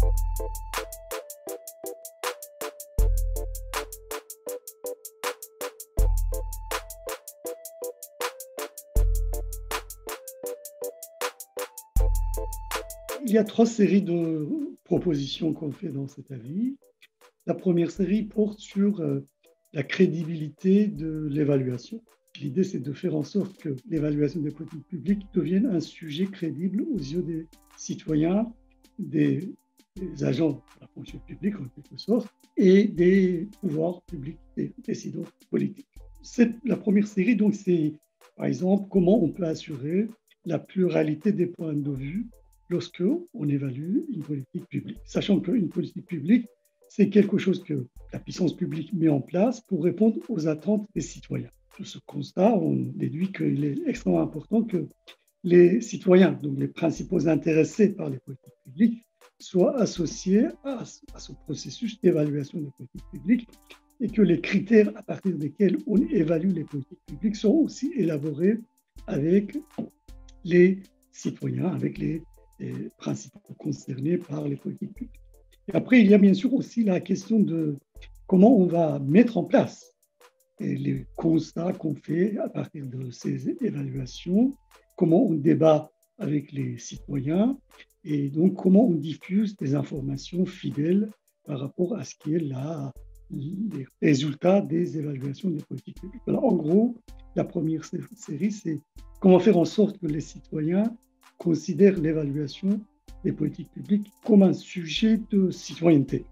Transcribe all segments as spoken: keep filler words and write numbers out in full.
Il y a trois séries de propositions qu'on fait dans cet avis. La première série porte sur euh, la crédibilité de l'évaluation. L'idée, c'est de faire en sorte que l'évaluation des politiques publiques devienne un sujet crédible aux yeux des citoyens, des, des agents de la fonction publique en quelque sorte, et des pouvoirs publics, des décideurs politiques. C'est la première série, donc c'est par exemple comment on peut assurer la pluralité des points de vue lorsque on évalue une politique publique, sachant qu'une politique publique, c'est quelque chose que la puissance publique met en place pour répondre aux attentes des citoyens. De ce constat, on déduit qu'il est extrêmement important que les citoyens, donc les principaux intéressés par les politiques publiques, soient associés à, à ce processus d'évaluation des politiques publiques et que les critères à partir desquels on évalue les politiques publiques soient aussi élaborés avec les citoyens, avec les, les principaux concernés par les politiques publiques. Et après, il y a bien sûr aussi la question de comment on va mettre en place et les constats qu'on fait à partir de ces évaluations, comment on débat avec les citoyens et donc comment on diffuse des informations fidèles par rapport à ce qui est là, les résultats des évaluations des politiques publiques. Alors, en gros, la première série, c'est comment faire en sorte que les citoyens considèrent l'évaluation des politiques publiques comme un sujet de citoyenneté.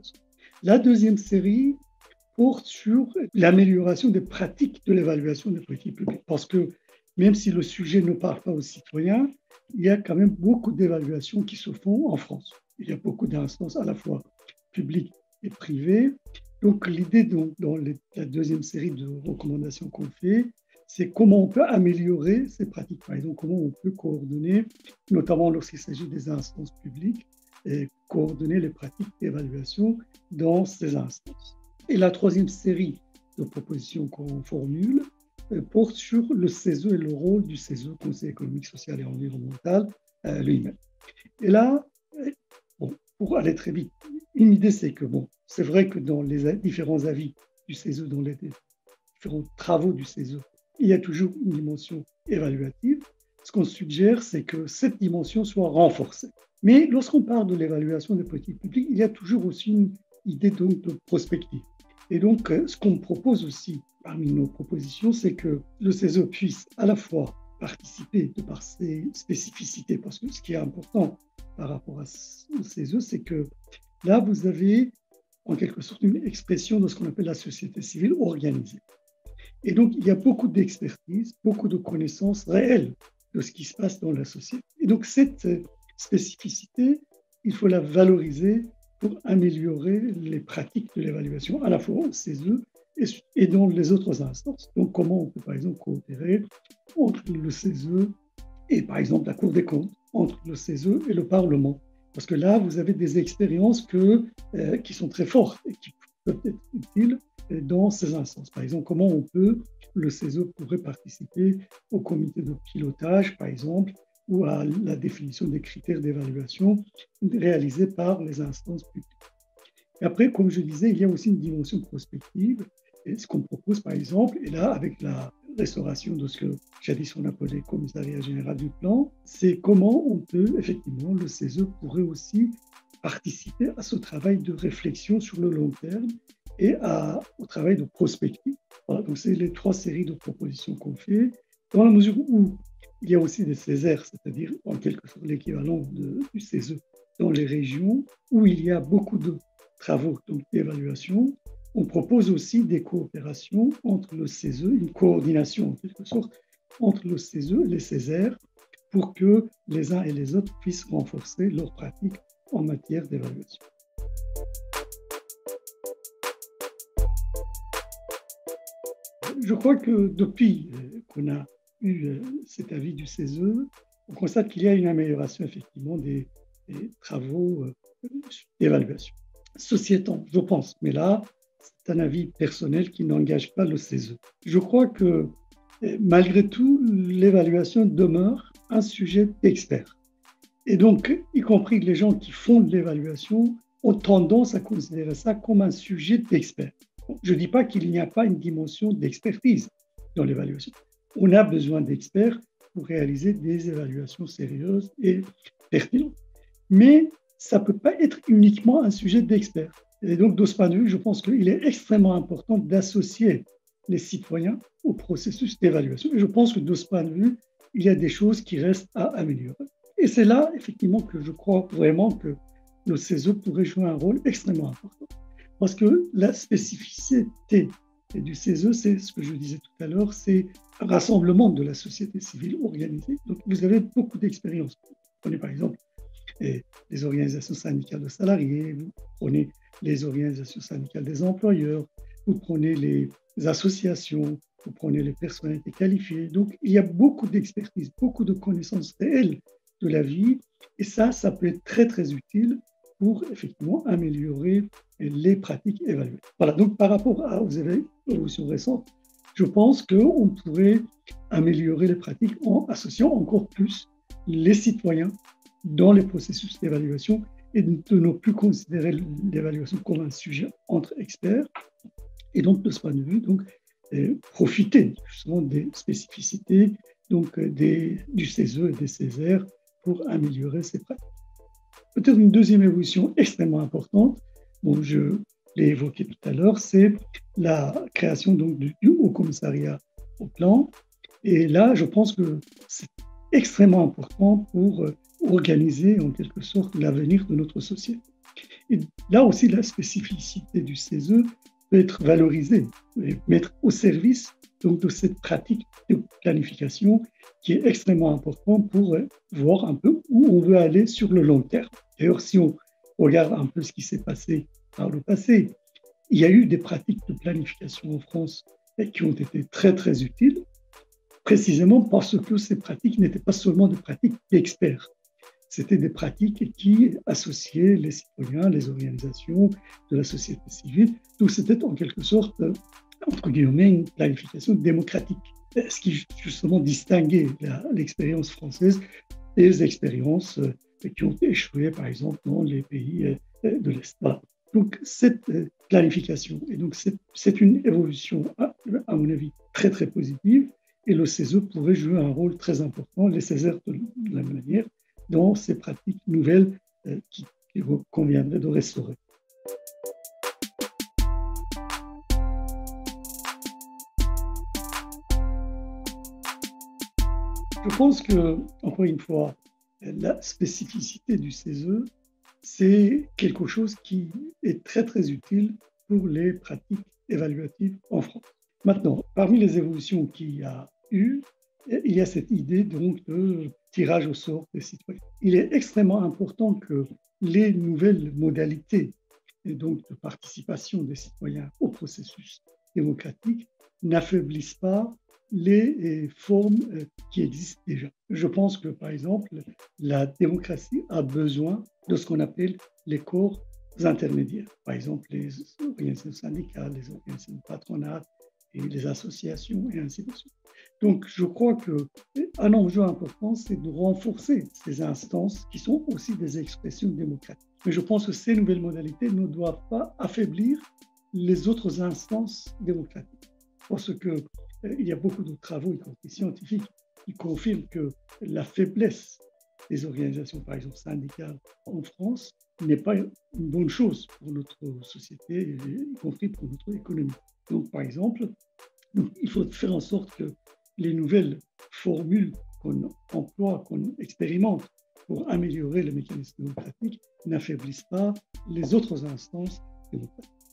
La deuxième série porte sur l'amélioration des pratiques de l'évaluation des politiques publiques. Parce que même si le sujet ne parle pas aux citoyens, il y a quand même beaucoup d'évaluations qui se font en France. Il y a beaucoup d'instances à la fois publiques et privées. Donc l'idée dans, dans les, la deuxième série de recommandations qu'on fait, c'est comment on peut améliorer ces pratiques. Par exemple, comment on peut coordonner, notamment lorsqu'il s'agit des instances publiques, et coordonner les pratiques d'évaluation dans ces instances. Et la troisième série de propositions qu'on formule euh, porte sur le C E S E et le rôle du C E S E, Conseil économique, social et environnemental, euh, lui-même. Et là, euh, bon, pour aller très vite, une idée, c'est que, bon, c'est vrai que dans les différents avis du C E S E, dans les différents travaux du C E S E, il y a toujours une dimension évaluative. Ce qu'on suggère, c'est que cette dimension soit renforcée. Mais lorsqu'on parle de l'évaluation des politiques publiques, il y a toujours aussi une idée donc de prospective. Et donc, ce qu'on propose aussi parmi nos propositions, c'est que le C E S E puisse à la fois participer de par ses spécificités, parce que ce qui est important par rapport au C E S E, c'est que là, vous avez en quelque sorte une expression de ce qu'on appelle la société civile organisée. Et donc, il y a beaucoup d'expertise, beaucoup de connaissances réelles de ce qui se passe dans la société. Et donc, cette spécificité, il faut la valoriser pour améliorer les pratiques de l'évaluation, à la fois au C E S E et dans les autres instances. Donc, comment on peut, par exemple, coopérer entre le C E S E et, par exemple, la Cour des comptes, entre le C E S E et le Parlement. Parce que là, vous avez des expériences que, euh, qui sont très fortes et qui peuvent être utiles dans ces instances. Par exemple, comment on peut, le C E S E pourrait participer au comité de pilotage, par exemple, ou à la définition des critères d'évaluation réalisés par les instances publiques. Et après, comme je disais, il y a aussi une dimension prospective. Et ce qu'on propose, par exemple, et là, avec la restauration de ce que jadis on appelait commissariat général du plan, c'est comment on peut, effectivement, le C E S E pourrait aussi participer à ce travail de réflexion sur le long terme et à, au travail de prospective. Voilà, donc c'est les trois séries de propositions qu'on fait, dans la mesure où il y a aussi des Césaires, c'est-à-dire en quelque sorte l'équivalent de, du C E S E dans les régions, où il y a beaucoup de travaux donc, d'évaluation. On propose aussi des coopérations entre le C E S E, une coordination en quelque sorte entre le C E S E et les Césaires, pour que les uns et les autres puissent renforcer leurs pratiques en matière d'évaluation. Je crois que depuis qu'on a eu cet avis du C E S E, on constate qu'il y a une amélioration effectivement des, des travaux d'évaluation. Ceci étant, je pense, mais là, c'est un avis personnel qui n'engage pas le C E S E. Je crois que malgré tout, l'évaluation demeure un sujet d'expert. Et donc, y compris les gens qui font de l'évaluation ont tendance à considérer ça comme un sujet d'expert. Je ne dis pas qu'il n'y a pas une dimension d'expertise dans l'évaluation. On a besoin d'experts pour réaliser des évaluations sérieuses et pertinentes. Mais ça ne peut pas être uniquement un sujet d'expert. Et donc, de ce point de vue, je pense qu'il est extrêmement important d'associer les citoyens au processus d'évaluation. Et je pense que de ce point de vue, il y a des choses qui restent à améliorer. Et c'est là, effectivement, que je crois vraiment que le C E S E pourrait jouer un rôle extrêmement important. Parce que la spécificité du C E S E, c'est ce que je disais tout à l'heure, c'est un rassemblement de la société civile organisée. Donc, vous avez beaucoup d'expérience. Prenez par exemple les organisations syndicales de salariés, vous prenez les organisations syndicales des employeurs, vous prenez les associations, vous prenez les personnalités qualifiées. Donc, il y a beaucoup d'expertise, beaucoup de connaissances réelles de la vie. Et ça, ça peut être très, très utile pour effectivement améliorer les pratiques évaluées. Voilà, donc par rapport à, aux évolutions récentes, je pense qu'on pourrait améliorer les pratiques en associant encore plus les citoyens dans les processus d'évaluation et de ne plus considérer l'évaluation comme un sujet entre experts. Et donc, de ce point de vue, donc, euh, profiter justement des spécificités donc, des, du C E S E et des Césaires pour améliorer ces pratiques. Peut-être une deuxième évolution extrêmement importante, bon, je l'ai évoqué tout à l'heure, c'est la création donc, du, du Haut Commissariat au Plan. Et là, je pense que c'est extrêmement important pour organiser en quelque sorte l'avenir de notre société. Et là aussi, la spécificité du C E S E peut être valorisée et mettre au service donc, de cette pratique de planification qui est extrêmement importante pour voir un peu où on veut aller sur le long terme. D'ailleurs, si on regarde un peu ce qui s'est passé par le passé, il y a eu des pratiques de planification en France qui ont été très, très utiles, précisément parce que ces pratiques n'étaient pas seulement des pratiques d'experts. C'était des pratiques qui associaient les citoyens, les organisations de la société civile. Donc, c'était en quelque sorte, entre guillemets, une planification démocratique, ce qui justement distinguait la, l'expérience française des expériences qui ont échoué, par exemple, dans les pays de l'Est. Voilà. Donc, cette planification, et donc c'est, c'est une évolution, à, à mon avis, très, très positive, et le C E S E pourrait jouer un rôle très important, les Césaires de la même manière, dans ces pratiques nouvelles euh, qui, qui conviendrait de restaurer. Je pense que, encore une fois, la spécificité du C E S E, c'est quelque chose qui est très, très utile pour les pratiques évaluatives en France. Maintenant, parmi les évolutions qu'il y a eu, il y a cette idée donc de tirage au sort des citoyens. Il est extrêmement important que les nouvelles modalités et donc de participation des citoyens au processus démocratique n'affaiblissent pas les formes qui existent déjà. Je pense que, par exemple, la démocratie a besoin de ce qu'on appelle les corps intermédiaires. Par exemple, les organisations syndicales, les organisations patronales et les associations et ainsi de suite. Donc, je crois qu'un enjeu important, c'est de renforcer ces instances qui sont aussi des expressions démocratiques. Mais je pense que ces nouvelles modalités ne doivent pas affaiblir les autres instances démocratiques. Parce qu'il euh, y a beaucoup de travaux, y compris scientifiques, qui confirment que la faiblesse des organisations, par exemple syndicales en France, n'est pas une bonne chose pour notre société, y compris pour notre économie. Donc, par exemple, il faut faire en sorte que les nouvelles formules qu'on emploie, qu'on expérimente pour améliorer le mécanisme démocratique n'affaiblissent pas les autres instances démocratiques.